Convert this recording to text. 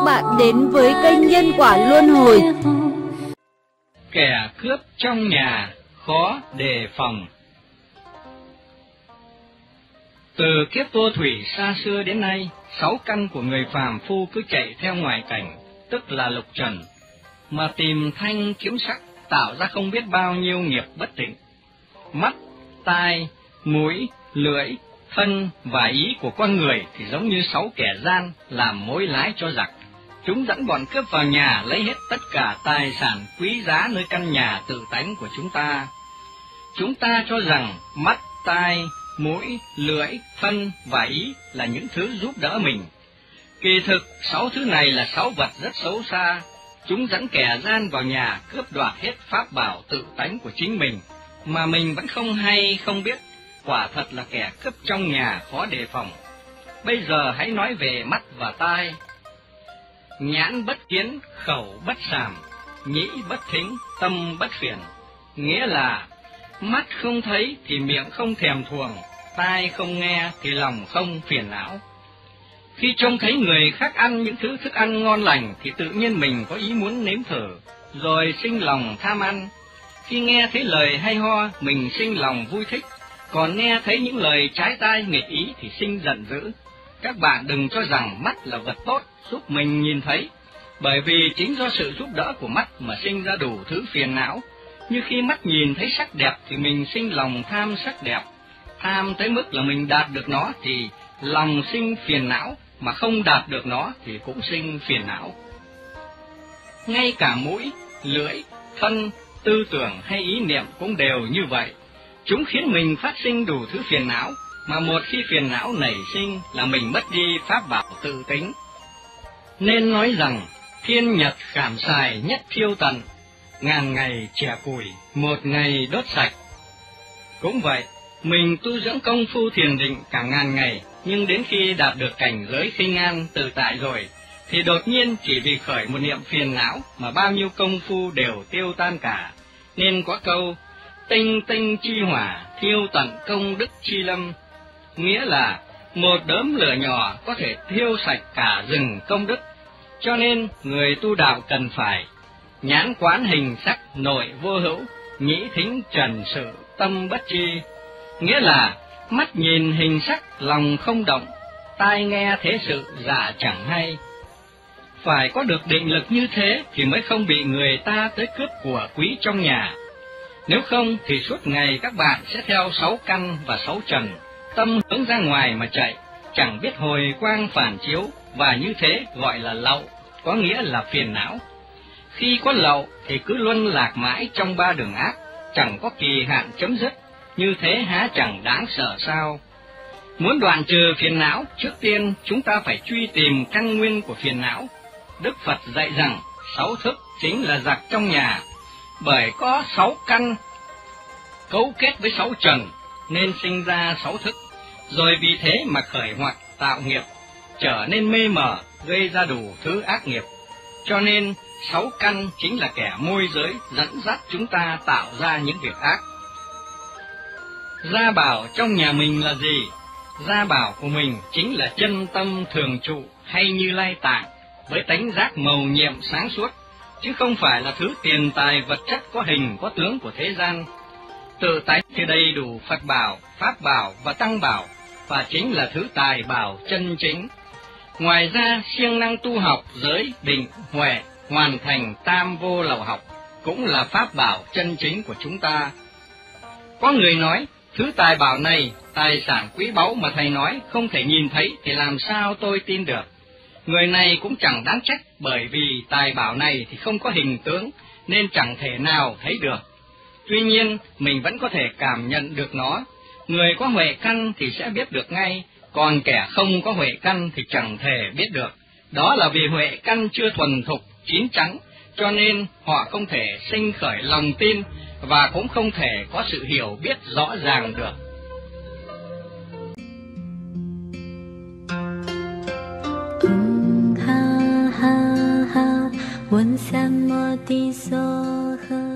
bạn đến với kênh Nhân Quả Luân Hồi. Kẻ cướp trong nhà khó đề phòng. Từ kiếp vô thủy xa xưa đến nay, 6 căn của người phàm phu cứ chạy theo ngoại cảnh, tức là lục trần, mà tìm thanh kiếm sắc, tạo ra không biết bao nhiêu nghiệp bất tịnh. Mắt, tai, mũi, lưỡi, thân và ý của con người thì giống như 6 kẻ gian làm mối lái cho giặc. Chúng dẫn bọn cướp vào nhà, lấy hết tất cả tài sản quý giá nơi căn nhà tự tánh của chúng ta. Chúng ta cho rằng mắt, tai, mũi, lưỡi, thân và ý là những thứ giúp đỡ mình. Kỳ thực, 6 thứ này là 6 vật rất xấu xa. Chúng dẫn kẻ gian vào nhà cướp đoạt hết pháp bảo tự tánh của chính mình, mà mình vẫn không hay không biết. Quả thật là kẻ cướp trong nhà khó đề phòng. Bây giờ hãy nói về mắt và tai. Nhãn bất kiến, khẩu bất sàm, nhĩ bất thính, tâm bất phiền. Nghĩa là mắt không thấy thì miệng không thèm thuồng, tai không nghe thì lòng không phiền não. Khi trông thấy người khác ăn những thứ thức ăn ngon lành thì tự nhiên mình có ý muốn nếm thử, rồi sinh lòng tham ăn. Khi nghe thấy lời hay ho, mình sinh lòng vui thích, còn nghe thấy những lời trái tai nghịch ý thì sinh giận dữ. Các bạn đừng cho rằng mắt là vật tốt giúp mình nhìn thấy, bởi vì chính do sự giúp đỡ của mắt mà sinh ra đủ thứ phiền não. Như khi mắt nhìn thấy sắc đẹp thì mình sinh lòng tham sắc đẹp, tham tới mức là mình đạt được nó thì lòng sinh phiền não, mà không đạt được nó thì cũng sinh phiền não. Ngay cả mũi, lưỡi, thân, tư tưởng hay ý niệm cũng đều như vậy. Chúng khiến mình phát sinh đủ thứ phiền não, mà một khi phiền não nảy sinh là mình mất đi pháp bảo tự tính. Nên nói rằng, thiên nhật khảm xài nhất thiêu tận, ngàn ngày chẻ củi, một ngày đốt sạch. Cũng vậy, mình tu dưỡng công phu thiền định cả ngàn ngày, nhưng đến khi đạt được cảnh giới khinh an tự tại rồi, thì đột nhiên chỉ vì khởi một niệm phiền não mà bao nhiêu công phu đều tiêu tan cả. Nên có câu, tinh tinh chi hỏa, thiêu tận công đức chi lâm. Nghĩa là, một đốm lửa nhỏ có thể thiêu sạch cả rừng công đức. Cho nên, người tu đạo cần phải nhãn quán hình sắc nội vô hữu, nhĩ thính trần sự tâm bất chi. Nghĩa là, mắt nhìn hình sắc lòng không động, tai nghe thế sự dạ chẳng hay. Phải có được định lực như thế thì mới không bị người ta tới cướp của quý trong nhà. Nếu không thì suốt ngày các bạn sẽ theo 6 căn và 6 trần, tâm hướng ra ngoài mà chạy, chẳng biết hồi quang phản chiếu, và như thế gọi là lậu, có nghĩa là phiền não. Khi có lậu thì cứ luân lạc mãi trong 3 đường ác, chẳng có kỳ hạn chấm dứt, như thế há chẳng đáng sợ sao? Muốn đoạn trừ phiền não, trước tiên chúng ta phải truy tìm căn nguyên của phiền não. Đức Phật dạy rằng 6 thức chính là giặc trong nhà, bởi có 6 căn cấu kết với 6 trần nên sinh ra 6 thức, rồi vì thế mà khởi hoặc tạo nghiệp, trở nên mê mờ, gây ra đủ thứ ác nghiệp. Cho nên 6 căn chính là kẻ môi giới dẫn dắt chúng ta tạo ra những việc ác. Gia bảo trong nhà mình là gì? Gia bảo của mình chính là chân tâm thường trụ hay Như Lai Tạng, với tánh giác mầu nhiệm sáng suốt, chứ không phải là thứ tiền tài vật chất có hình có tướng của thế gian. Tự tánh thì đầy đủ Phật bảo, Pháp bảo và Tăng bảo, và chính là thứ tài bảo chân chính. Ngoài ra, siêng năng tu học giới định huệ, hoàn thành tam vô lậu học, cũng là pháp bảo chân chính của chúng ta. Có người nói, thứ tài bảo này, tài sản quý báu mà thầy nói không thể nhìn thấy thì làm sao tôi tin được. Người này cũng chẳng đáng trách, bởi vì tài bảo này thì không có hình tướng, nên chẳng thể nào thấy được. Tuy nhiên, mình vẫn có thể cảm nhận được nó. Người có huệ căn thì sẽ biết được ngay, còn kẻ không có huệ căn thì chẳng thể biết được. Đó là vì huệ căn chưa thuần thục, chín chắn, cho nên họ không thể sinh khởi lòng tin, và cũng không thể có sự hiểu biết rõ ràng được. Ha ha ha, 问三摩地所呵。